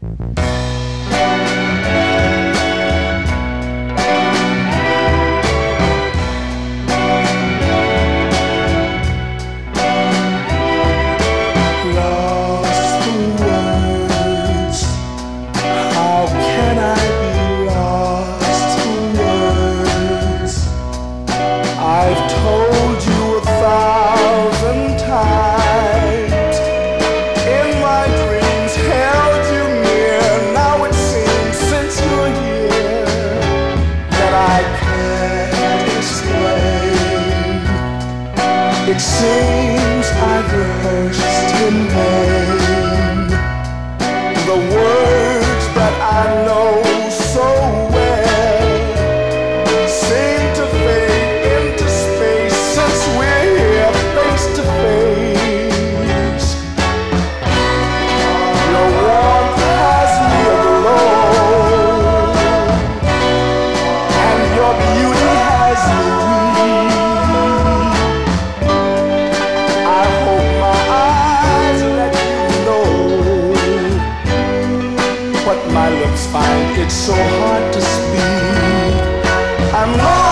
I've told you 1,000 times, in my dreams held you near. Now it seems since you're here that I can't explain. It seems I've rehearsed in vain the words that I know so well seem to fade into space since we're here face to face. Your warmth has me aglow, and your beauty has me weak. I hope my eyes let you know what my lips find it so hard to speak. I'm lost.